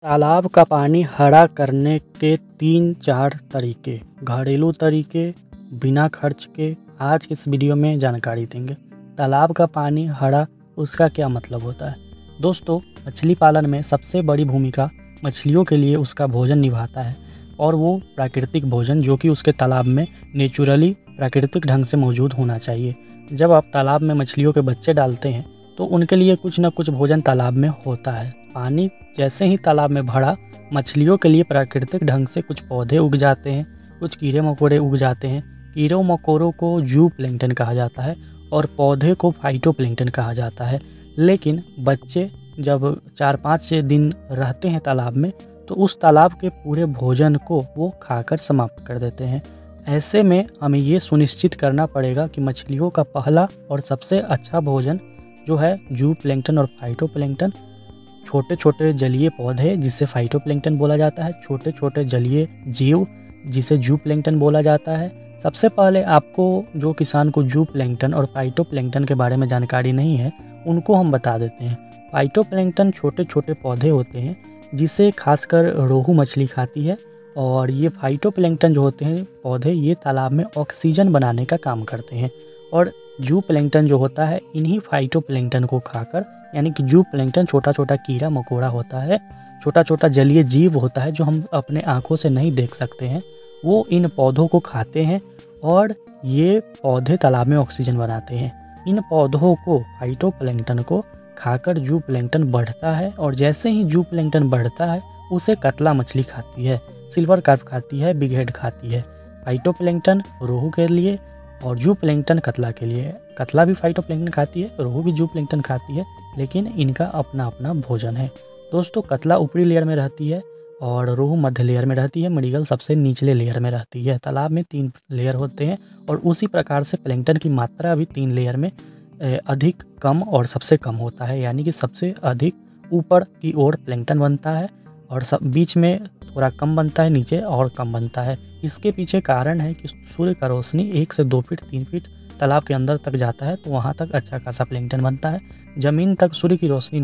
तालाब का पानी हरा करने के 3-4 तरीके, घरेलू तरीके, बिना खर्च के आज के इस वीडियो में जानकारी देंगे। तालाब का पानी हरा, उसका क्या मतलब होता है? दोस्तों, मछली पालन में सबसे बड़ी भूमिका मछलियों के लिए उसका भोजन निभाता है, और वो प्राकृतिक भोजन जो कि उसके तालाब में नेचुरली प्राकृतिक ढंग से मौजूद होना चाहिए। जब आप तालाब में मछलियों के बच्चे डालते हैं तो उनके लिए कुछ न कुछ भोजन तालाब में होता है। पानी जैसे ही तालाब में भरा, मछलियों के लिए प्राकृतिक ढंग से कुछ पौधे उग जाते हैं, कुछ कीड़े मकोड़े उग जाते हैं। कीड़ों मकोड़ों को जूप्लैंक्टन कहा जाता है और पौधे को फाइटोप्लैंक्टन कहा जाता है। लेकिन बच्चे जब 4-5 दिन रहते हैं तालाब में, तो उस तालाब के पूरे भोजन को वो खाकर समाप्त कर देते हैं। ऐसे में हमें ये सुनिश्चित करना पड़ेगा कि मछलियों का पहला और सबसे अच्छा भोजन जो है जूप्लैंक्टन और फाइटोप्लैंक्टन, छोटे छोटे जलीय पौधे जिसे फाइटोप्लैंक्टन बोला जाता है, छोटे छोटे जलीय जीव जिसे जूप्लैंक्टन बोला जाता है। सबसे पहले आपको जो किसान को जूप्लैंक्टन और फाइटोप्लैंक्टन के बारे में जानकारी नहीं है, उनको हम बता देते हैं। फाइटोप्लैंक्टन छोटे छोटे पौधे होते हैं जिसे खासकर रोहू मछली खाती है, और ये फाइटोप्लैंक्टन जो होते हैं पौधे, ये तालाब में ऑक्सीजन बनाने का काम करते हैं। और जूप्लैंक्टन जो होता है इन्हीं फाइटोप्लैंक्टन को खाकर, यानी कि जूप्लैंक्टन छोटा छोटा कीड़ा मकोड़ा होता है, छोटा छोटा जलीय जीव होता है जो हम अपने आँखों से नहीं देख सकते हैं, वो इन पौधों को खाते हैं और ये पौधे तालाब में ऑक्सीजन बनाते हैं। इन पौधों को, फाइटोप्लैंक्टन को खाकर जूप्लैंक्टन बढ़ता है, और जैसे ही जूप्लैंक्टन बढ़ता है उसे कतला मछली खाती है, सिल्वर कार्प खाती है, बिग हेड खाती है। फाइटोप्लैंक्टन रोहू के लिए और जूप्लैंक्टन कतला के लिए। कतला भी फाइटोप्लैंक्टन खाती है, रोहू भी जूप्लैंक्टन खाती है, लेकिन इनका अपना अपना भोजन है। दोस्तों, कतला ऊपरी लेयर में रहती है और रोहू मध्य लेयर में रहती है, मृगल सबसे निचले लेयर में रहती है। तालाब में 3 लेयर होते हैं, और उसी प्रकार से प्लैंक्टन की मात्रा भी 3 लेयर में अधिक, कम और सबसे कम होता है। यानी कि सबसे अधिक ऊपर की ओर प्लैंक्टन बनता है और सब बीच में थोड़ा कम बनता है, नीचे और कम बनता है। इसके पीछे कारण है कि सूर्य का रोशनी 1 से 2 फीट 3 फीट तालाब के अंदर तक जाता है, तो वहाँ तक अच्छा खासा प्लैंक्टन बनता है। ज़मीन तक सूर्य की रोशनी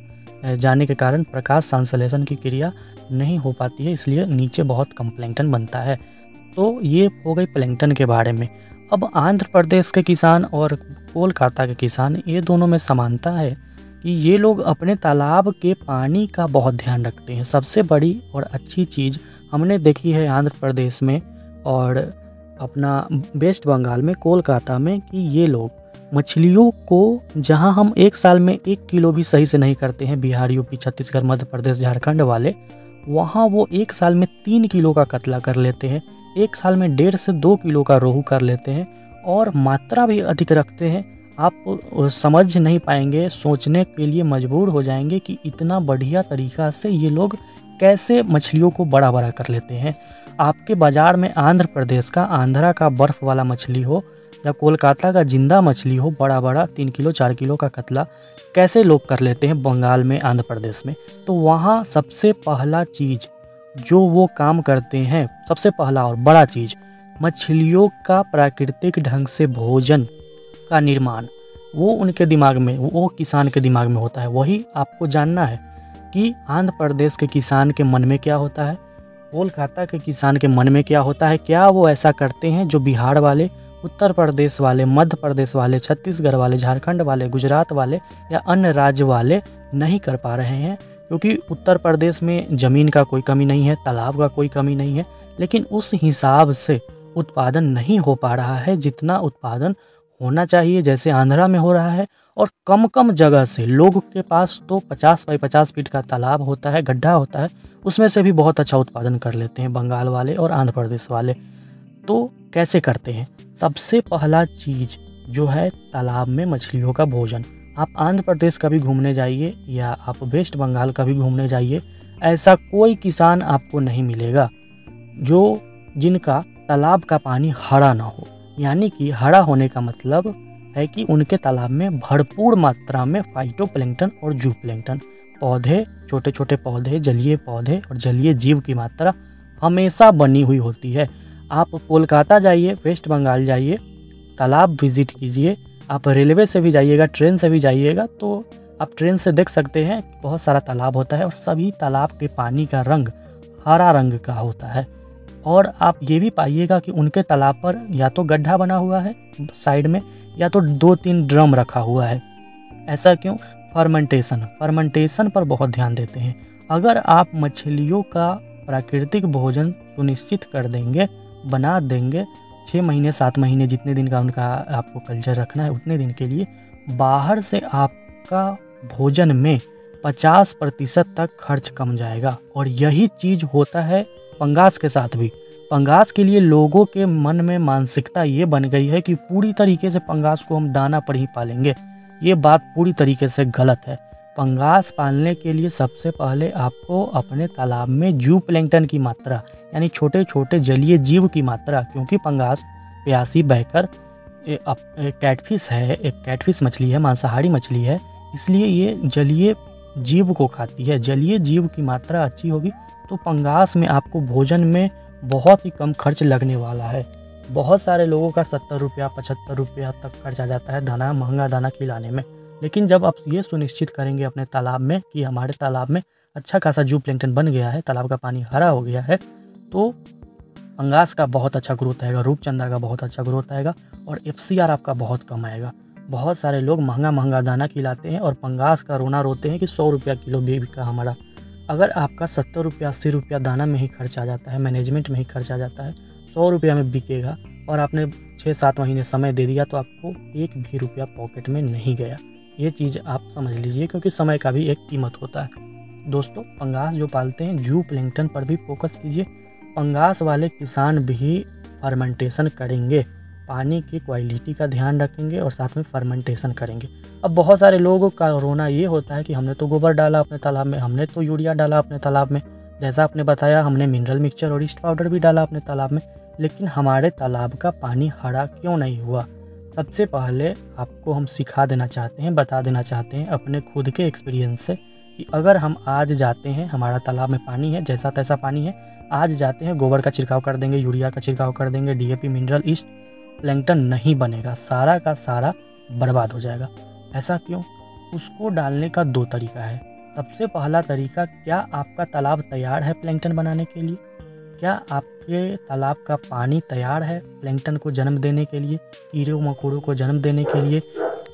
न जाने के कारण प्रकाश संश्लेषण की क्रिया नहीं हो पाती है, इसलिए नीचे बहुत कम प्लैंक्टन बनता है। तो ये हो गई प्लैंक्टन के बारे में। अब आंध्र प्रदेश के किसान और कोलकाता के किसान, ये दोनों में समानता है कि ये लोग अपने तालाब के पानी का बहुत ध्यान रखते हैं। सबसे बड़ी और अच्छी चीज़ हमने देखी है आंध्र प्रदेश में और अपना वेस्ट बंगाल में, कोलकाता में, कि ये लोग मछलियों को, जहां हम एक साल में 1 किलो भी सही से नहीं करते हैं, बिहार, यूपी, छत्तीसगढ़, मध्य प्रदेश, झारखंड वाले, वहां वो 1 साल में 3 किलो का कतला कर लेते हैं, 1 साल में 1.5 से 2 किलो का रोहू कर लेते हैं, और मात्रा भी अधिक रखते हैं। आप समझ नहीं पाएंगे, सोचने के लिए मजबूर हो जाएंगे कि इतना बढ़िया तरीका से ये लोग कैसे मछलियों को बड़ा बड़ा कर लेते हैं। आपके बाज़ार में आंध्र प्रदेश का, आंध्रा का बर्फ़ वाला मछली हो या कोलकाता का जिंदा मछली हो, बड़ा बड़ा 3 किलो 4 किलो का कतला कैसे लोग कर लेते हैं बंगाल में, आंध्र प्रदेश में। तो वहाँ सबसे पहला चीज़ जो वो काम करते हैं, सबसे पहला और बड़ा चीज़, मछलियों का प्राकृतिक ढंग से भोजन का निर्माण, वो उनके दिमाग में, वो किसान के दिमाग में होता है। वही आपको जानना है कि आंध्र प्रदेश के किसान के मन में क्या होता है, कोलकाता के किसान के मन में क्या होता है। क्या वो ऐसा करते हैं जो बिहार वाले, उत्तर प्रदेश वाले, मध्य प्रदेश वाले, छत्तीसगढ़ वाले, झारखंड वाले, गुजरात वाले या अन्य राज्य वाले नहीं कर पा रहे हैं? क्योंकि उत्तर प्रदेश में ज़मीन का कोई कमी नहीं है, तालाब का कोई कमी नहीं है, लेकिन उस हिसाब से उत्पादन नहीं हो पा रहा है जितना उत्पादन होना चाहिए, जैसे आंध्रा में हो रहा है। और कम कम जगह से, लोगों के पास तो 50 बाई 50 फीट का तालाब होता है, गड्ढा होता है, उसमें से भी बहुत अच्छा उत्पादन कर लेते हैं बंगाल वाले और आंध्र प्रदेश वाले। तो कैसे करते हैं? सबसे पहला चीज़ जो है तालाब में मछलियों का भोजन। आप आंध्र प्रदेश का भी घूमने जाइए या आप वेस्ट बंगाल का भी घूमने जाइए, ऐसा कोई किसान आपको नहीं मिलेगा जिनका तालाब का पानी हरा ना हो। यानी कि हरा होने का मतलब है कि उनके तालाब में भरपूर मात्रा में फाइटोप्लैंक्टन और जूप्लैंक्टन पौधे, छोटे छोटे पौधे, जलीय पौधे और जलीय जीव की मात्रा हमेशा बनी हुई होती है। आप कोलकाता जाइए, वेस्ट बंगाल जाइए, तालाब विजिट कीजिए, आप रेलवे से भी जाइएगा, ट्रेन से भी जाइएगा, तो आप ट्रेन से देख सकते हैं बहुत सारा तालाब होता है और सभी तालाब के पानी का रंग हरा रंग का होता है। और आप ये भी पाइएगा कि उनके तालाब पर या तो गड्ढा बना हुआ है साइड में, या तो 2-3 ड्रम रखा हुआ है। ऐसा क्यों? फर्मेंटेशन पर बहुत ध्यान देते हैं। अगर आप मछलियों का प्राकृतिक भोजन सुनिश्चित कर देंगे, बना देंगे 6 महीने 7 महीने जितने दिन का उनका आपको कल्चर रखना है उतने दिन के लिए, बाहर से आपका भोजन में 50% तक खर्च कम जाएगा। और यही चीज़ होता है पंगास के साथ भी। पंगास के लिए लोगों के मन में मानसिकता ये बन गई है कि पूरी तरीके से पंगास को हम दाना पर ही पालेंगे। ये बात पूरी तरीके से गलत है। पंगास पालने के लिए सबसे पहले आपको अपने तालाब में जू प्लैंकटन की मात्रा, यानी छोटे छोटे जलीय जीव की मात्रा, क्योंकि पंगास प्यासी बहकर कैटफिश है, एक कैटफिश मछली है, मांसाहारी मछली है, इसलिए ये जलीय जीव को खाती है। जलीय जीव की मात्रा अच्छी होगी तो पंगास में आपको भोजन में बहुत ही कम खर्च लगने वाला है। बहुत सारे लोगों का 70 रुपया 75 रुपया तक खर्च आ जाता है दाना, महंगा दाना खिलाने में। लेकिन जब आप ये सुनिश्चित करेंगे अपने तालाब में कि हमारे तालाब में अच्छा खासा जू प्लैंकटन बन गया है, तालाब का पानी हरा हो गया है, तो पंगास का बहुत अच्छा ग्रोथ आएगा, रूपचंदा का बहुत अच्छा ग्रोथ आएगा और FCR आपका बहुत कम आएगा। बहुत सारे लोग महंगा दाना खिलाते हैं और पंगास का रोना रोते हैं कि 100 रुपया किलो भी बिका हमारा। अगर आपका 70 रुपया 80 रुपया दाना में ही खर्च आ जाता है, मैनेजमेंट में ही खर्च आ जाता है, 100 रुपया में बिकेगा और आपने 6-7 महीने समय दे दिया तो आपको एक भी रुपया पॉकेट में नहीं गया। ये चीज़ आप समझ लीजिए, क्योंकि समय का भी एक कीमत होता है। दोस्तों, पंगास जो पालते हैं जू प्लैंकटन पर भी फोकस कीजिए। पंगास वाले किसान भी फर्मेंटेशन करेंगे, पानी की क्वालिटी का ध्यान रखेंगे और साथ में फर्मेंटेशन करेंगे। अब बहुत सारे लोगों का रोना ये होता है कि हमने तो गोबर डाला अपने तालाब में, हमने तो यूरिया डाला अपने तालाब में, जैसा आपने बताया हमने मिनरल मिक्सचर और ईस्ट पाउडर भी डाला अपने तालाब में, लेकिन हमारे तालाब का पानी हरा क्यों नहीं हुआ? सबसे पहले आपको हम सिखा देना चाहते हैं, बता देना चाहते हैं अपने खुद के एक्सपीरियंस से कि अगर हम आज जाते हैं, हमारा तालाब में पानी है, जैसा तैसा पानी है, आज जाते हैं गोबर का छिड़काव कर देंगे, यूरिया का छिड़काव कर देंगे, DAP मिनरल ईस्ट, प्लैंकटन नहीं बनेगा, सारा का सारा बर्बाद हो जाएगा। ऐसा क्यों? उसको डालने का 2 तरीका है। सबसे पहला तरीका, क्या आपका तालाब तैयार है प्लैंकटन बनाने के लिए? क्या आपके तालाब का पानी तैयार है प्लैंकटन को जन्म देने के लिए, कीड़ों मकोड़ों को जन्म देने के लिए,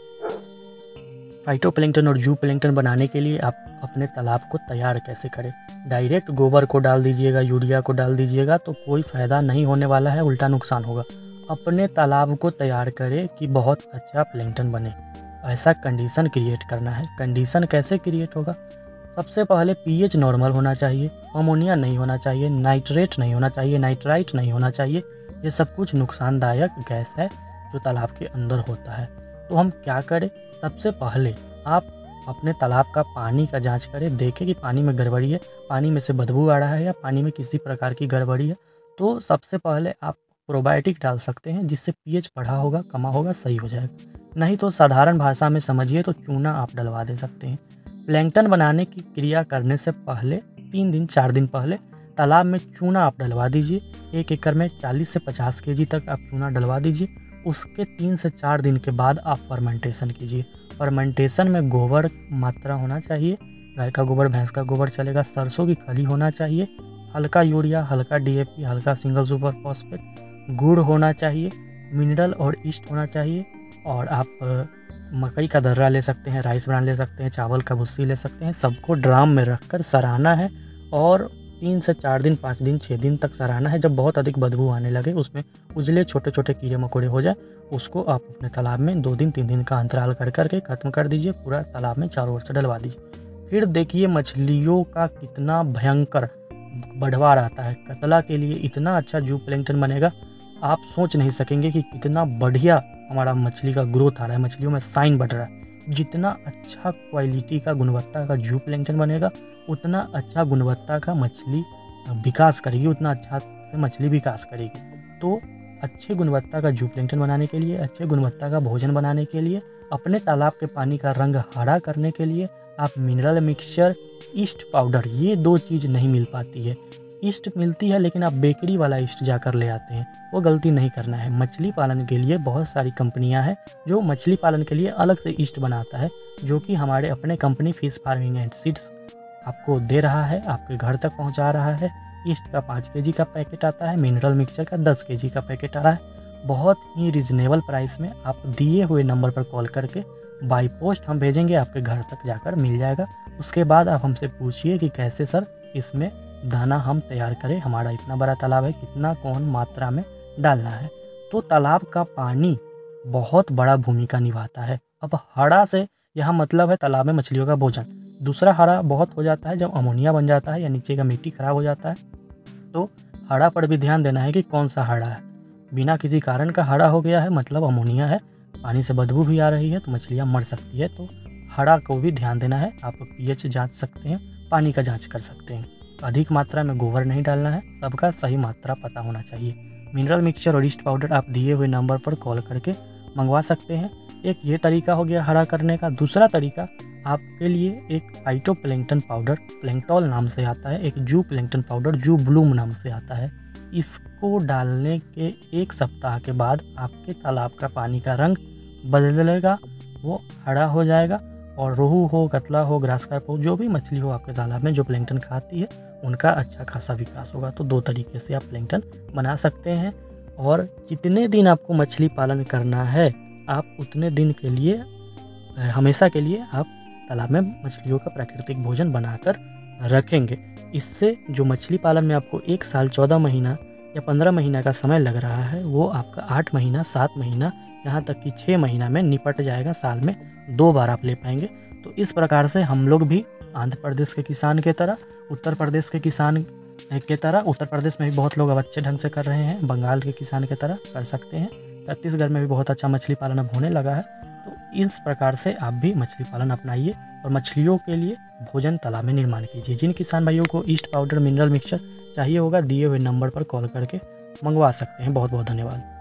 फाइटोप्लैंकटन और जू प्लैंकटन बनाने के लिए? आप अपने तालाब को तैयार कैसे करें? डायरेक्ट गोबर को डाल दीजिएगा, यूरिया को डाल दीजिएगा तो कोई फ़ायदा नहीं होने वाला है, उल्टा नुकसान होगा। अपने तालाब को तैयार करें कि बहुत अच्छा प्लैंकटन बने। ऐसा कंडीशन क्रिएट करना है। कंडीशन कैसे क्रिएट होगा? सबसे पहले pH नॉर्मल होना चाहिए, अमोनिया नहीं होना चाहिए, नाइट्रेट नहीं होना चाहिए, नाइट्राइट नहीं होना चाहिए। ये सब कुछ नुकसानदायक गैस है जो तालाब के अंदर होता है। तो हम क्या करें? सबसे पहले आप अपने तालाब का पानी का जांच करें, देखें कि पानी में गड़बड़ी है, पानी में से बदबू आ रहा है या पानी में किसी प्रकार की गड़बड़ी है। तो सबसे पहले आप प्रोबायोटिक डाल सकते हैं, जिससे pH बढ़ा होगा, कमा होगा, सही हो जाएगा। नहीं तो साधारण भाषा में समझिए तो चूना आप डलवा दे सकते हैं। प्लैंकटन बनाने की क्रिया करने से पहले 3 दिन 4 दिन पहले तालाब में चूना आप डलवा दीजिए। 1 एकड़ में 40 से 50 kg तक आप चूना डलवा दीजिए। उसके 3 से 4 दिन के बाद आप फर्मेंटेशन कीजिए। फर्मेंटेशन में गोबर मात्रा होना चाहिए, गाय का गोबर, भैंस का गोबर चलेगा, सरसों की खली होना चाहिए, हल्का यूरिया, हल्का DAP, हल्का सिंगल सुपर फॉस्फेट, गुड़ होना चाहिए, मिनरल और ईस्ट होना चाहिए। और आप मकई का दर्रा ले सकते हैं, राइस ब्रान ले सकते हैं, चावल का भुस्सी ले सकते हैं। सबको ड्राम में रखकर सराहना है और 3 से 4 दिन, 5 दिन, 6 दिन तक सराहना है। जब बहुत अधिक बदबू आने लगे, उसमें उजले छोटे छोटे कीड़े मकोड़े हो जाए, उसको आप अपने तालाब में 2 दिन 3 दिन का अंतराल कर करके ख़त्म कर दीजिए। पूरा तालाब में चारों ओर से डलवा दीजिए। फिर देखिए मछलियों का कितना भयंकर बढ़वार आता है। कतला के लिए इतना अच्छा जू प्लैंकटन बनेगा, आप सोच नहीं सकेंगे कि कितना बढ़िया हमारा मछली का ग्रोथ आ रहा है, मछलियों में साइन बढ़ रहा है। जितना अच्छा क्वालिटी का, गुणवत्ता का जू प्लैंकटन बनेगा, उतना अच्छा गुणवत्ता का मछली विकास करेगी, उतना अच्छा से मछली विकास करेगी। तो अच्छे गुणवत्ता का जू प्लैंकटन बनाने के लिए, अच्छे गुणवत्ता का भोजन बनाने के लिए, अपने तालाब के पानी का रंग हरा करने के लिए आप मिनरल मिक्सचर, ईस्ट पाउडर, ये 2 चीज़ नहीं मिल पाती है। ईस्ट मिलती है लेकिन आप बेकरी वाला ईस्ट जाकर ले आते हैं, वो गलती नहीं करना है। मछली पालन के लिए बहुत सारी कंपनियां हैं जो मछली पालन के लिए अलग से ईस्ट बनाता है, जो कि हमारे अपने company fish farming and seeds आपको दे रहा है, आपके घर तक पहुंचा रहा है। ईस्ट का 5 केजी का पैकेट आता है, मिनरल मिक्सचर का 10 केजी का पैकेट आ रहा है। बहुत ही रिजनेबल प्राइस में आप दिए हुए नंबर पर कॉल करके बाई पोस्ट हम भेजेंगे, आपके घर तक जाकर मिल जाएगा। उसके बाद आप हमसे पूछिए कि कैसे सर इसमें दाना हम तैयार करें, हमारा इतना बड़ा तालाब है, कितना कौन मात्रा में डालना है। तो तालाब का पानी बहुत बड़ा भूमिका निभाता है। अब हरा से यहाँ मतलब है तालाब में मछलियों का भोजन। दूसरा हरा बहुत हो जाता है जब अमोनिया बन जाता है या नीचे का मिट्टी खराब हो जाता है, तो हरा पर भी ध्यान देना है कि कौन सा हरा है। बिना किसी कारण का हरा हो गया है मतलब अमोनिया है, पानी से बदबू भी आ रही है तो मछलियाँ मर सकती है। तो हरा को भी ध्यान देना है। आप पीएच जांच सकते हैं, पानी का जांच कर सकते हैं। अधिक मात्रा में गोबर नहीं डालना है, सबका सही मात्रा पता होना चाहिए। मिनरल मिक्सचर और ईस्ट पाउडर आप दिए हुए नंबर पर कॉल करके मंगवा सकते हैं। एक ये तरीका हो गया हरा करने का। दूसरा तरीका आपके लिए एक फाइटोप्लैंक्टन पाउडर, प्लैंक्टोल नाम से आता है, एक जू प्लैंक्टन पाउडर जू ब्लूम नाम से आता है। इसको डालने के 1 सप्ताह के बाद आपके तालाब का पानी का रंग बदलेगा, वो हरा हो जाएगा और रोहू हो, कतला हो, ग्रास कार्प हो, जो भी मछली हो आपके तालाब में जो प्लैंक्टन खाती है, उनका अच्छा खासा विकास होगा। तो 2 तरीके से आप प्लैंक्टन बना सकते हैं। और जितने दिन आपको मछली पालन करना है, आप उतने दिन के लिए हमेशा के लिए आप तालाब में मछलियों का प्राकृतिक भोजन बनाकर रखेंगे। इससे जो मछली पालन में आपको 1 साल 14 महीना या 15 महीना का समय लग रहा है, वो आपका 8 महीना, 7 महीना, यहाँ तक कि 6 महीना में निपट जाएगा। साल में 2 बार आप ले पाएंगे। तो इस प्रकार से हम लोग भी आंध्र प्रदेश के किसान के तरह, उत्तर प्रदेश के किसान के तरह, उत्तर प्रदेश में भी बहुत लोग अब अच्छे ढंग से कर रहे हैं, बंगाल के किसान की तरह कर सकते हैं। छत्तीसगढ़ में भी बहुत अच्छा मछली पालन अब होने लगा है। तो इस प्रकार से आप भी मछली पालन अपनाइए और मछलियों के लिए भोजन तालाब में निर्माण कीजिए। जिन किसान भाइयों को ईस्ट पाउडर, मिनरल मिक्सचर चाहिए होगा, दिए हुए नंबर पर कॉल करके मंगवा सकते हैं। बहुत बहुत धन्यवाद।